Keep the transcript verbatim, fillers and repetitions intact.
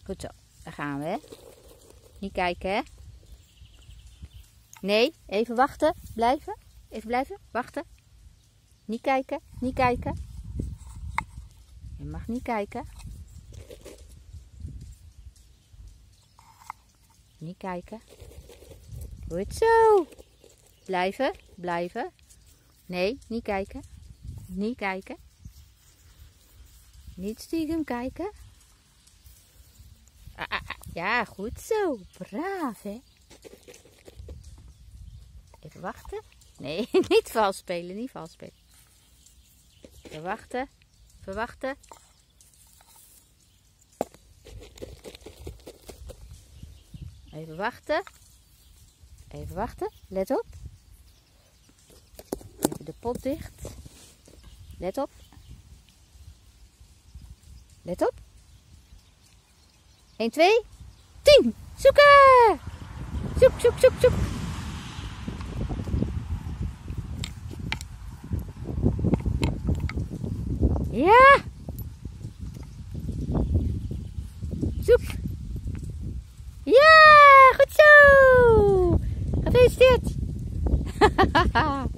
Goed zo. Daar gaan we, hè. Niet kijken, hè. Nee, even wachten. Blijven. Even blijven. Wachten. Niet kijken. Niet kijken. Je mag niet kijken. Niet kijken. Goed zo. Blijven. Blijven. Nee, niet kijken. Niet kijken. Niet stiekem kijken. Ah, ah, ah. Ja, goed zo. Braaf, hè. Even wachten. Nee, niet vals spelen. Niet vals spelen. Even wachten. Even wachten. Even wachten. Even wachten. Let op. Even de pot dicht. Let op. Let op. een, twee, tien. Zoeken! Zoek, zoek, zoek, zoek. Ja! Zoek! Ja! Goed zo! Gefeliciteerd!